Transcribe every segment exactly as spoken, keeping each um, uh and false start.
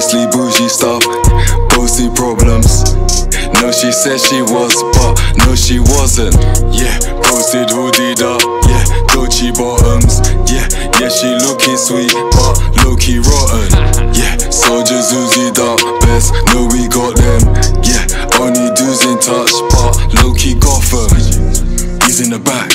mostly bougie stuff, bossy problems. No, she said she was, but no, she wasn't. Yeah, posted hoodied up, yeah, Dolce bottoms. Yeah, yeah, she looking sweet, but low-key rotten. Yeah, soldiers Uzi'd up, best know we got them. Yeah, only dudes in touch, but low-key Gotham. He's in the back,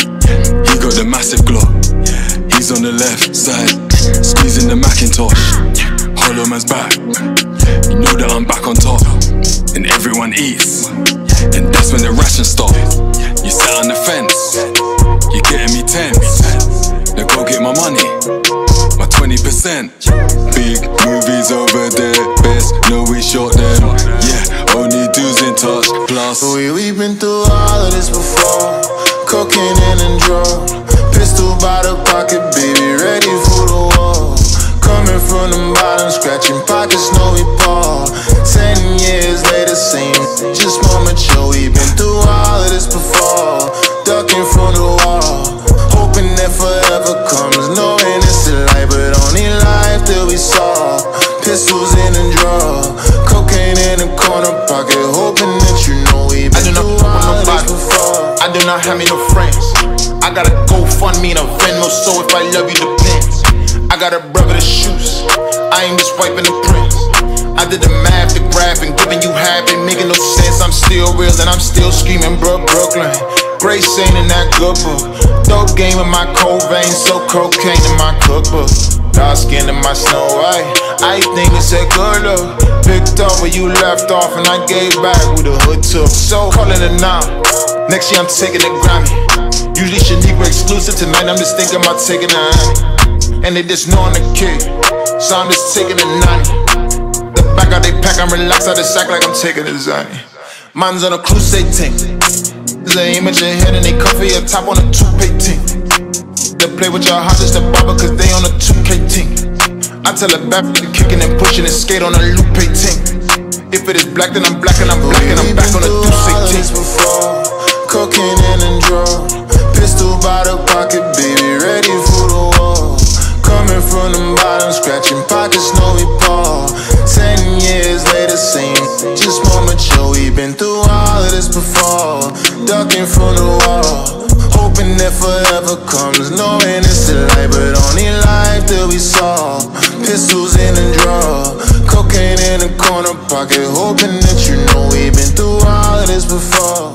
he got the massive glock. He's on the left side, squeezing the Macintosh. Hollow man's back, you know that I'm back on top. And everyone eats, and that's when the ration stop. You sat on the fence, you're getting me tense. Now go get my money, my twenty percent. Big movies over there, best know we shot them. Yeah, only dudes in touch, plus we, we've been through all of this before. Cocaine and drugs, pistol by the pocket, baby, ready for the war. Coming from the bottom, scratching pockets, know we ball. Ten years later, same, just more mature. We've been through all of this before. Ducking from the wall, hoping that forever comes. Knowing it's a lie, but only life that we saw. Pistols in the drawer, cocaine in the corner pocket, hoping that you know we've been through all of this before. I do not have me no friends. I got a GoFundMe and a Venmo, so if I love you depends. I got a brother that shoots, I ain't just wiping the prints. I did the math, the graph, and giving you half ain't making no sense. I'm still real and I'm still screaming, bro, Brooklyn. Grace ain't in that good book. Dope game in my cold veins, so cocaine in my cookbook. Dark skin in my Snow White, I think it's a good look. Picked up where you left off and I gave back with the hood took. So calling it now, next year I'm taking the Grammy. Usually Shaniqua exclusive, tonight I'm just thinking about taking a Annie. And they just know I'm the kid, so I'm just taking a ninety. The back out they pack, I'm relaxed out the sack like I'm taking a Zanny. Man's on a crusade team. There's an aim at your head and they cover your top on a two K team. They play with your heart just a barber cause they on a two K team. I tell a back to kicking and pushing and skate on a Lupe team. If it is black then I'm black and I'm black and I'm back on a Duce team. Cocaine and drugs, pistol by the pocket, baby, ready for the war. Coming from the bottom, scratching pockets, know we ball. Ten years later, same, just more mature. We've been through all of this before. Ducking from the wall, hoping that forever comes. Knowing it's a lie, but only life that we saw. Pistols in the drawer, cocaine in the corner pocket, hoping that you know we've been through all of this before.